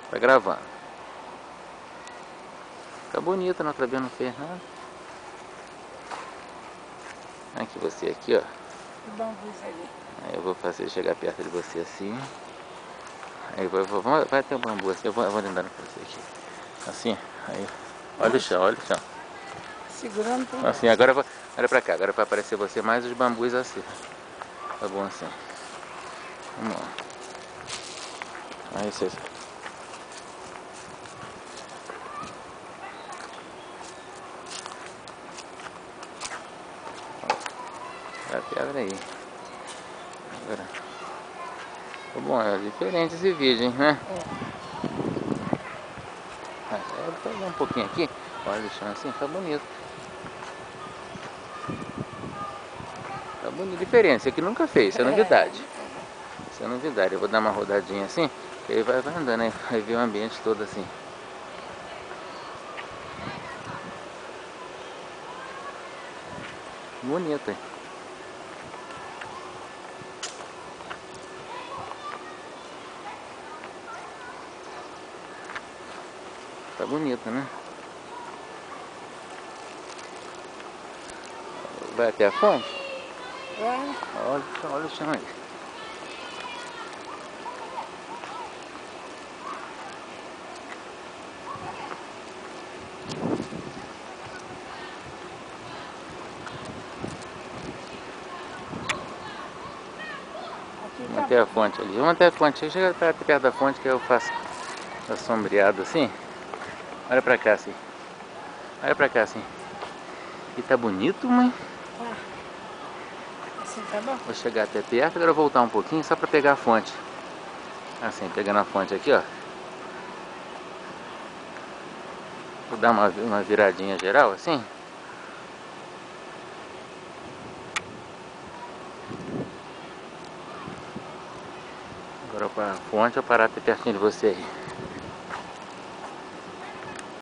Tá gravando. Fica bonita, não, outra vez não fez nada. Aqui você aqui, ó. Aí eu vou fazer chegar perto de você assim. Aí vai ter um bambu assim, eu vou andando com você aqui. Assim, aí. Olha o chão, olha o chão. Segurando tudo. Assim, agora olha pra cá, agora vai aparecer você mais os bambus assim. Tá bom assim. Vamos lá. Aí você. A pedra aí. Agora. Tá bom, é diferente esse vídeo, hein, né? Vou pegar um pouquinho aqui. Olha o chão assim, tá bonito. Tá bonito, diferente. Isso aqui nunca fez, isso é novidade. Isso é novidade. Eu vou dar uma rodadinha assim, que aí vai andando, aí vai ver o ambiente todo assim. Bonito, hein? Tá bonito, né? Vai até a fonte? Vai. Olha o chão aí. Vamos até a fonte ali. Vamos até a fonte. Chega perto da fonte que eu faço sombreado assim. Olha pra cá assim. Olha pra cá assim. E tá bonito, mãe? Assim tá bom? Vou chegar até perto, agora eu vou voltar um pouquinho só pra pegar a fonte. Assim, pegando a fonte aqui, ó. Vou dar uma viradinha geral assim. Agora para a fonte eu parar até pertinho de você aí.